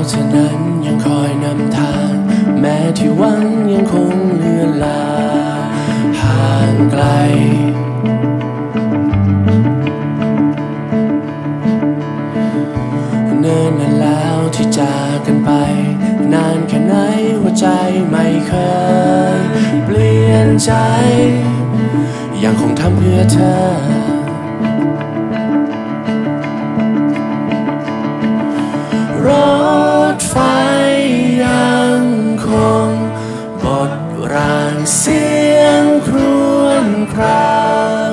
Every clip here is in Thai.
เธอนั้นยังคอยนำทางแม้ที่หวังยังคงเลือนลางห่างไกลเนิ่นนานแล้วที่จากกันไปนานแค่ไหนหัวใจไม่เคยเปลี่ยนใจยังคงทำเพื่อเธอรถไฟยังคงบทรางเสียงครวญคราง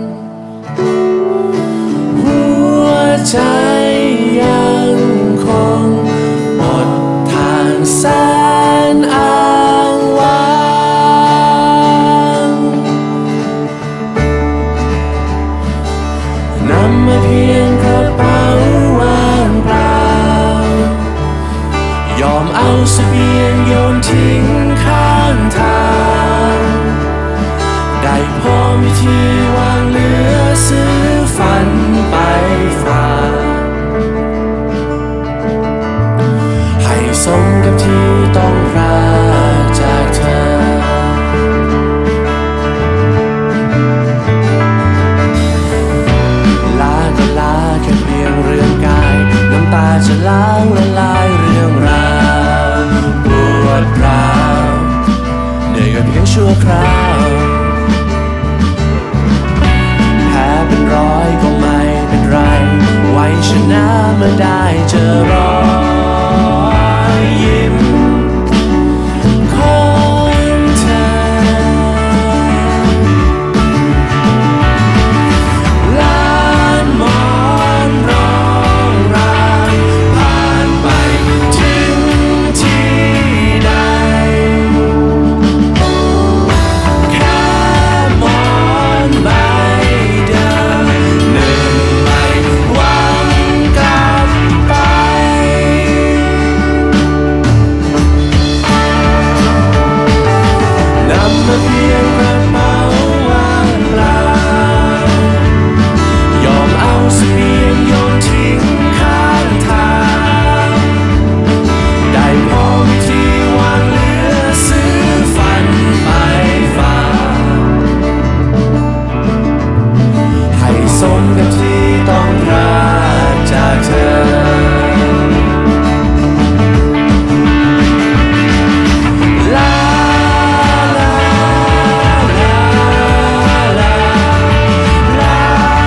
หัวใจยังคงบททางแสนอ้างว้างนำมาเพียงกระเป๋าว่างเปล่ายอมเอาเสบียงโยนทิ้งข้างทางได้พอมีที่วางเหลือซื้อฝันไปฝากให้สมกับที่ต้องพรากจากเธอลาก็ลาแค่เพียงเรื่องกายน้ำตาจะล้างละลายเรื่องราวปวดร้าวเหนื่อยก็เพียงชั่วคราวแผลเป็นรอยก็ไม่เป็นไรไว้ชนะเมื่อได้เจอรอยยิ้มของเธอล้านมอนร้องรางผ่านไปถึงที่ใดแค่มอนใบเดิมหนึ่งใบหวังกลับไปนำมาเพียงกระเป๋าว่างเปล่ายอมเอาเสบียงโยนทิ้งข้างทางได้พอมีที่วางเหลือซื้อฝันไปฝากให้สมกับที่ต้องพรากจากเธอลาลาลาลาลาลา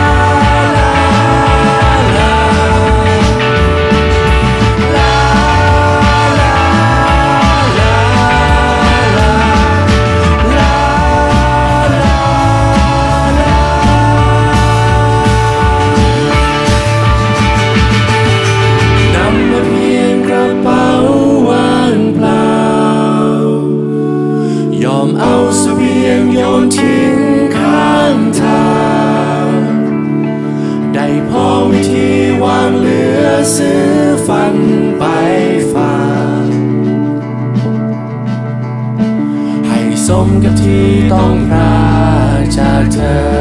ลาลาลานำมาเพียงกระเป๋าว่างเปล่ายอมเอาเสบียงโยนทิ้งข้างทางได้พอมีที่วางเหลือซื้อฝันไปฝากให้สมกับที่ต้องพรากจากเธอ